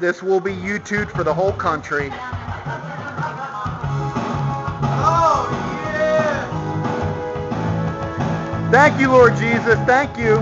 this will be YouTubed for the whole country. Oh, yeah! Thank you, Lord Jesus. Thank you.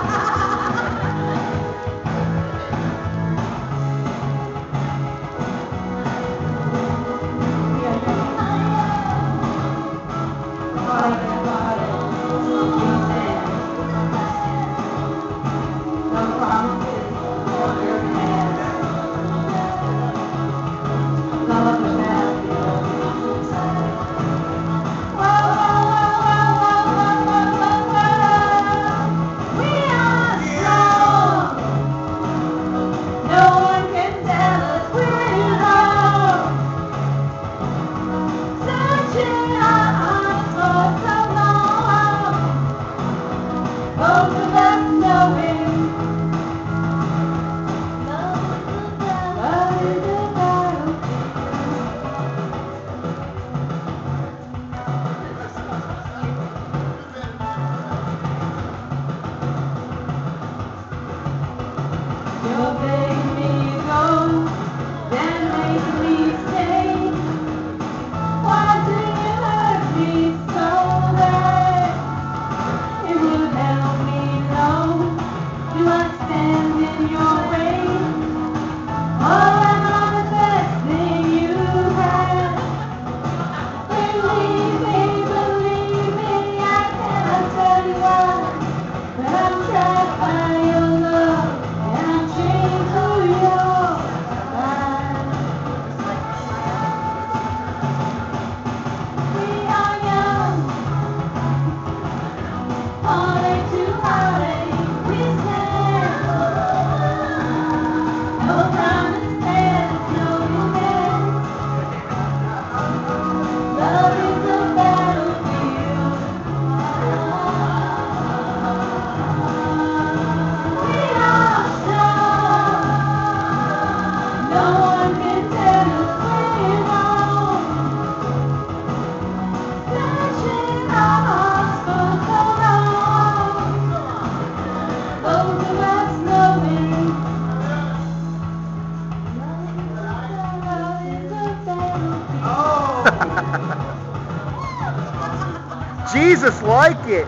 Jesus like it.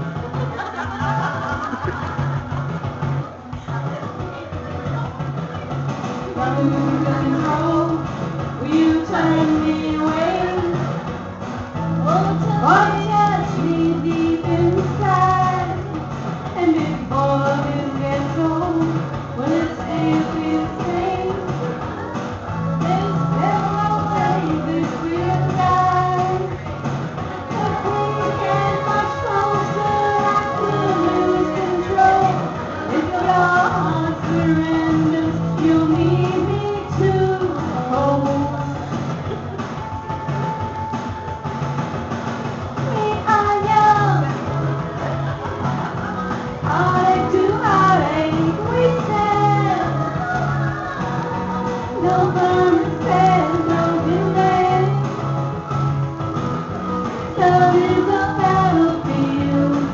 Will you turn me away? Oh, touch me deep inside. And before this gets old, when it stays with me, this devil will take this weird life. But we get much closer, I could lose control. If your heart surrenders, you'll need me to hold. We are young, heartache to heartache we stand. No promises, no delay. Love is a battlefield.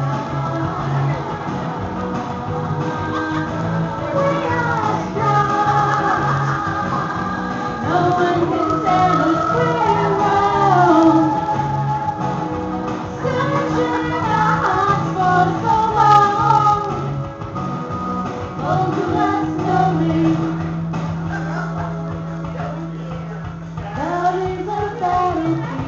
We are strong. No one can tell us we're wrong. Searching our hearts for so long. Hold to us slowly. Love is a battlefield.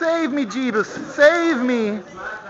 Save me, Jesus. Save me.